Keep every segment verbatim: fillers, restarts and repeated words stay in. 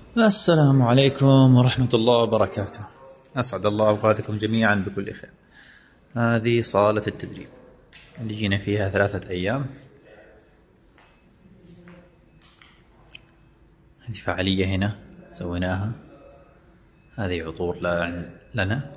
السلام عليكم ورحمة الله وبركاته. أسعد الله أوقاتكم جميعا بكل خير. هذه صالة التدريب اللي جينا فيها ثلاثة أيام. هذه فعالية هنا سويناها. هذه عطور لنا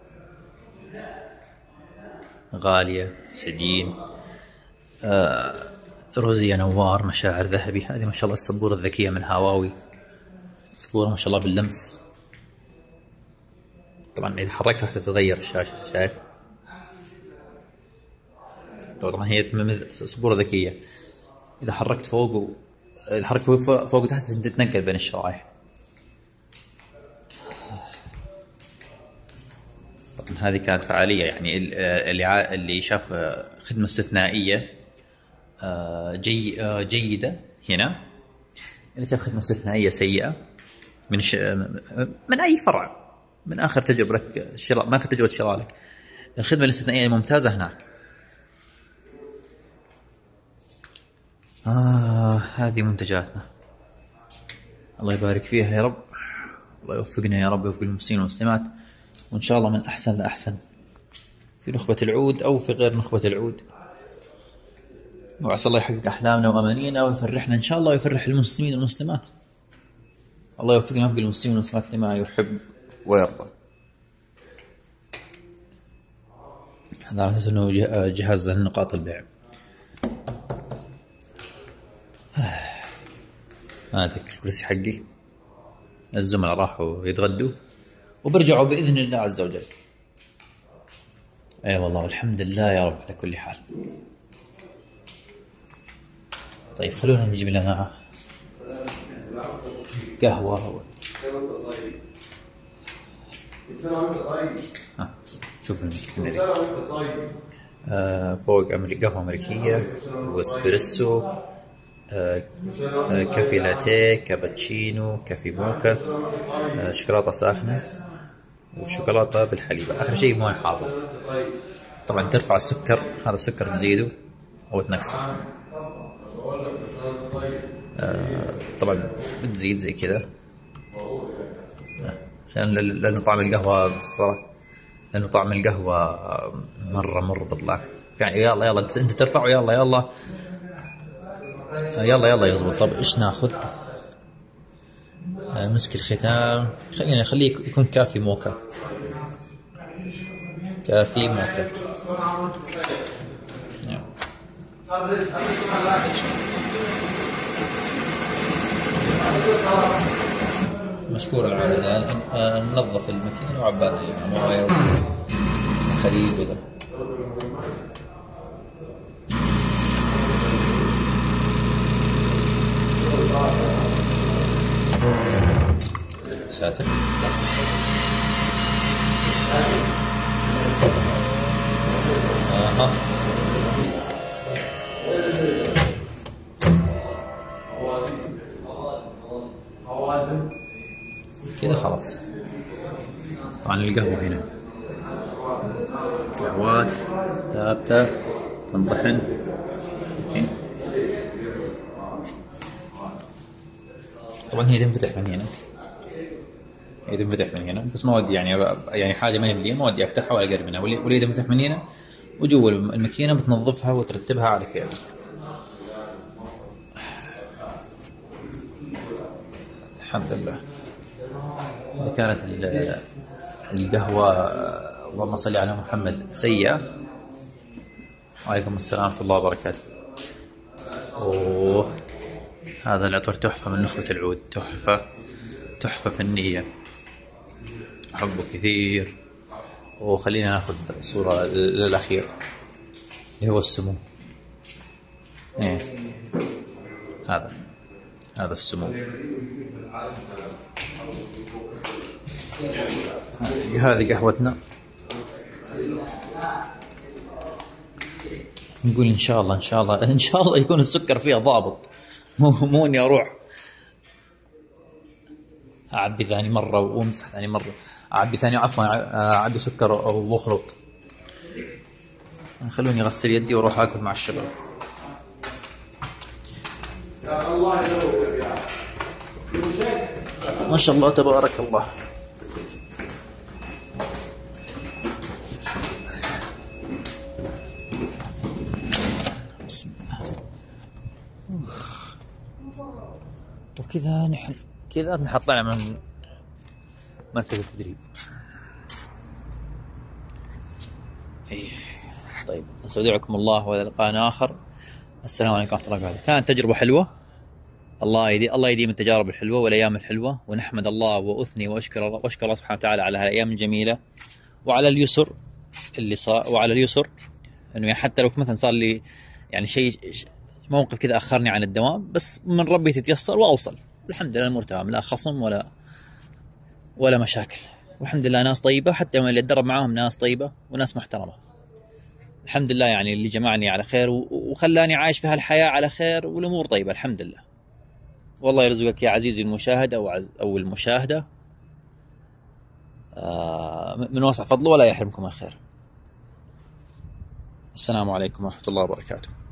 غالية، سدين، آه روزية، نوار، مشاعر ذهبي. هذه ما شاء الله السبورة الذكية من هواوي، سبورة ما شاء الله باللمس. طبعا إذا حركتها تتغير الشاشة، شايف؟ طبعا هي سبورة ذكية، إذا حركت فوق و... إذا حركت فوق, فوق وتحت تتنقل بين الشرائح. طبعا هذه كانت فعالية، يعني اللي اللي شاف خدمة استثنائية جي جيدة هنا، اللي شاف خدمة استثنائية سيئة من ش... من أي فرع، من آخر تجربة لك شراء، ما آخر تجربة شراء لك، الخدمة الاستثنائية ممتازة هناك. آه هذه منتجاتنا، الله يبارك فيها يا رب، الله يوفقنا يا رب، يوفق المسلمين والمسلمات، وإن شاء الله من أحسن لأحسن في نخبة العود أو في غير نخبة العود. وعسى الله يحقق أحلامنا وأمانينا ويفرحنا إن شاء الله، ويفرح المسلمين والمسلمات. الله يوفقنا ويوفق المسلمين والمسلمات لما يحب ويرضى. هذا على أساس أنه جهاز نقاط البيع. هذا الكرسي حقي، الزملاء راحوا يتغدوا وبرجعوا بإذن الله عز وجل. أي والله والحمد لله يا رب على كل حال. طيب خلونا نجيب لنا قهوة. ها شوف المكان آه فوق أمريكا، قهوة أمريكية واسبريسو، آه آه كافي لاتيه، كابتشينو، كافي موكا، آه شوكولاتة ساخنة وشوكولاتة بالحليب. آخر شيء مويه حافظ. طبعا ترفع السكر، هذا السكر تزيده أو تنقصه. آه طبعا بتزيد زي كذا عشان لأنه طعم القهوة الصراحة، لأنه طعم القهوة مرة مرة بطلع. يعني يلا يلا أنت ترفع ويلا يلا يلا يلا يزبط. طب إيش ناخذ؟ آه مسك الختام، خلينا نخليه يكون كافي موكا. كافي موكا. مشكور العادة. ننظف الماكينة وعبانا مويه وحليب وذا. ساتر. اها كذا خلاص. طبعا القهوة هنا قهوات ثابتة تنطحن. طبعا هي تنفتح من هنا، هي تنفتح من هنا، بس ما ودي يعني يعني حاجة ما يملي، ما ودي أفتحها ولا أقرب منها، واللي تنفتح من هنا وجوا الماكينة بتنظفها وترتبها على كيفك. الحمد لله. كانت القهوة اللهم صل على محمد سيئة. وعليكم السلام ورحمة الله وبركاته. أوه هذا العطر تحفة من نخبة العود، تحفة تحفة فنية، أحبه كثير. وخلينا ناخذ صورة للأخير اللي هو السمو. إيه هذا هذا السمو. هذه قهوتنا. نقول إن شاء الله إن شاء الله إن شاء الله يكون السكر فيها ضابط، مو مو إني أروح أعبي ثاني مرة وأمسح ثاني مرة، أعبي ثاني عفوا أعبي سكر أو أخلط. خلوني أغسل يدي وأروح أكل مع الشباب. ما شاء الله تبارك الله. بسم الله. وكذا نحن كذا نحن طلعنا من مركز التدريب. ايه طيب، نستودعكم الله والى لقاء اخر. السلام عليكم ورحمه الله وبركاته. كانت تجربه حلوه، الله يدي الله يديم التجارب الحلوه والايام الحلوه، ونحمد الله واثني واشكر الله واشكر الله سبحانه وتعالى على هالايام الجميله وعلى اليسر اللي صار، وعلى اليسر انه يعني حتى لو مثلا صار لي يعني شيء موقف كذا اخرني عن الدوام، بس من ربي تتيسر واوصل الحمد لله. الامور تمام، لا خصم ولا ولا مشاكل، والحمد لله ناس طيبه، حتى يوم اللي اتدرب معاهم ناس طيبه وناس محترمه الحمد لله. يعني اللي جمعني على خير وخلاني عايش في هالحياه على خير، والامور طيبه الحمد لله. والله يرزقك يا عزيزي المشاهد او عز او المشاهده آه من واسع فضله، ولا يحرمكم الخير. السلام عليكم ورحمه الله وبركاته.